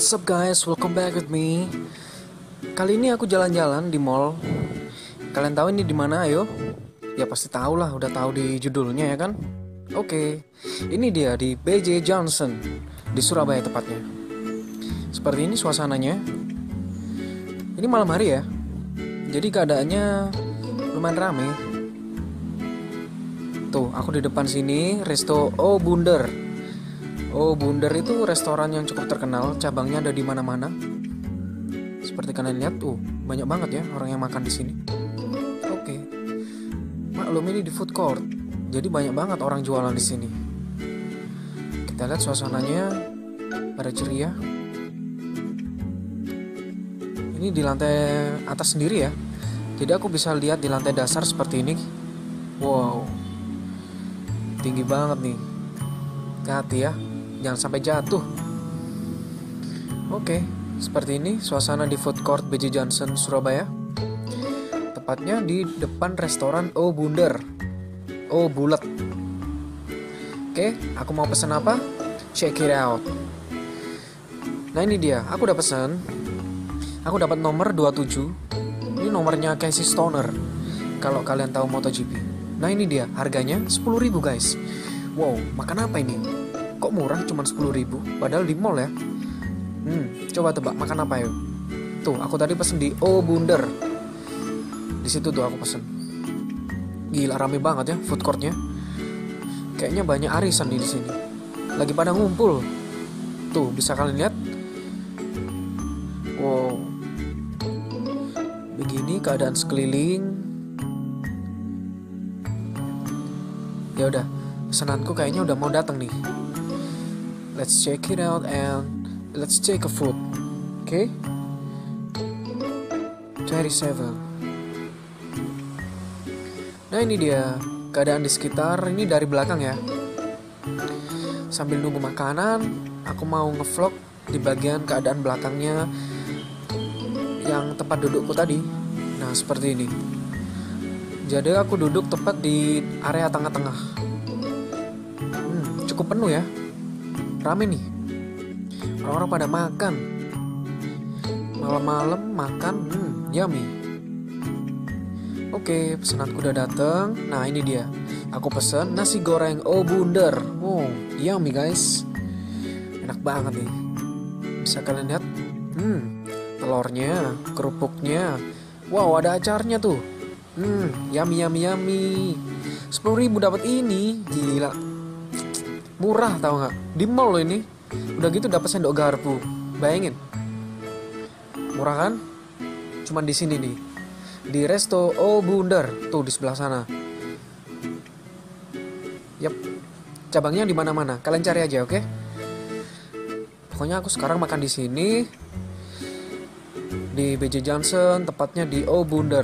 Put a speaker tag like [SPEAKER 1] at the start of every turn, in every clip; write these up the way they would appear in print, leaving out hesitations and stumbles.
[SPEAKER 1] What's up guys, welcome back with me. Kali ini aku jalan-jalan di mall. Kalian tahu ini di mana? Ayo. Ya pasti tahu lah, udah tahu di judulnya ya kan? Oke. Ini dia di BJ Johnson di Surabaya tepatnya. Seperti ini suasananya. Ini malam hari ya. Jadi keadaannya lumayan rame. Tuh, aku di depan sini Resto Oh Bunder. Oh Bunder itu restoran yang cukup terkenal, cabangnya ada di mana-mana. Seperti kalian lihat, banyak banget ya orang yang makan di sini. Oke. Maklum ini di food court, jadi banyak banget orang jualan di sini. Kita lihat suasananya pada ceria. Ini di lantai atas sendiri ya. Jadi aku bisa lihat di lantai dasar seperti ini. Wow. Tinggi banget nih. Hati-hati ya, jangan sampai jatuh. Oke, seperti ini suasana di food court BJ Johnson Surabaya. Tepatnya di depan restoran Oh Bunder. Oh bulat. Oke, aku mau pesan apa? Check it out. Nah ini dia, aku udah pesan. Aku dapat nomor 27. Ini nomornya Casey Stoner. Kalau kalian tahu MotoGP. Nah ini dia, harganya 10.000 guys. Wow, makan apa ini? Kok murah cuma 10.000? Padahal di mall ya. Coba tebak makan apa yuk? Tuh, aku tadi pesen di Oh Bunder. Di situ tuh aku pesen. Gila rame banget ya food courtnya. Kayaknya banyak arisan di sini. Lagi pada ngumpul. Tuh, bisa kalian lihat? Wow. Begini keadaan sekeliling. Ya udah, pesananku kayaknya udah mau datang nih. Let's check it out and let's take a food. Okay? 27. Nah ini dia keadaan di sekitar ini dari belakang ya. Sambil nunggu makanan, aku mau ngevlog di bagian keadaan belakangnya yang tempat dudukku tadi. Nah seperti ini. Jadi aku duduk tepat di area tengah-tengah. Cukup penuh ya. Rame nih. Orang-orang pada makan. Malam-malam makan. Yummy. Oke, pesananku udah dateng. Nah ini dia. Aku pesen nasi goreng Oh Bunder. Wow, yummy guys. Enak banget nih. Bisa kalian lihat. Telurnya, kerupuknya. Wow, ada acarnya tuh. Yummy. 10.000 dapat ini. Gila. Murah tau gak? Di mall loh ini. Udah gitu dapat sendok garpu. Bayangin. Murah kan? Cuman di sini nih. Di Resto Oh Bunder. Tuh di sebelah sana. Yap. Cabangnya di mana-mana. Kalian cari aja, oke? Pokoknya aku sekarang makan di sini. Di BJ Johnson, tepatnya di Oh Bunder.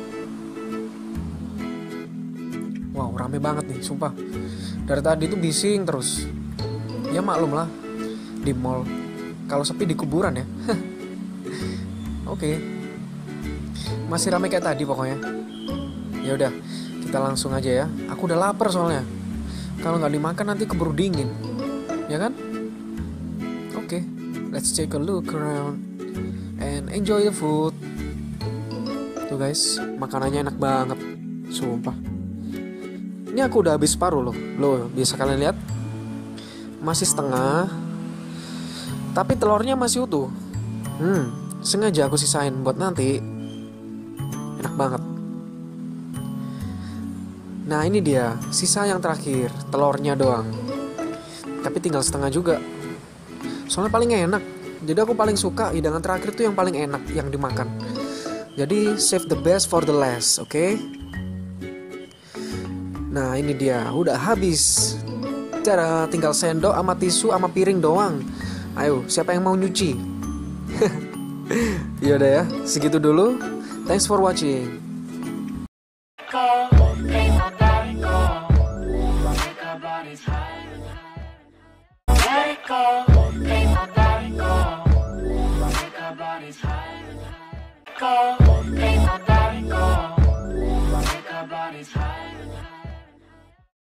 [SPEAKER 1] Wow, rame banget nih, sumpah. Dari tadi tuh bising terus. Ya maklum lah, di mall. Kalau sepi di kuburan ya. Oke. Masih rame kayak tadi pokoknya. Ya udah, kita langsung aja ya. Aku udah lapar soalnya. Kalau nggak dimakan nanti keburu dingin. Ya kan? Oke, let's take a look around and enjoy the food. Tuh guys, makanannya enak banget. Sumpah. Ini aku udah habis separuh loh. Loh, bisa kalian lihat? Masih setengah. Tapi telurnya masih utuh. Sengaja aku sisain buat nanti. Enak banget. Nah, ini dia, sisa yang terakhir, telurnya doang. Tapi tinggal setengah juga. Soalnya paling enak. Jadi aku paling suka hidangan terakhir tuh yang paling enak yang dimakan. Jadi save the best for the last, oke? Nah ini dia, udah habis. Cara tinggal sendok sama tisu sama piring doang. Ayo, siapa yang mau nyuci? Yaudah ya, segitu dulu. Thanks for watching. Go.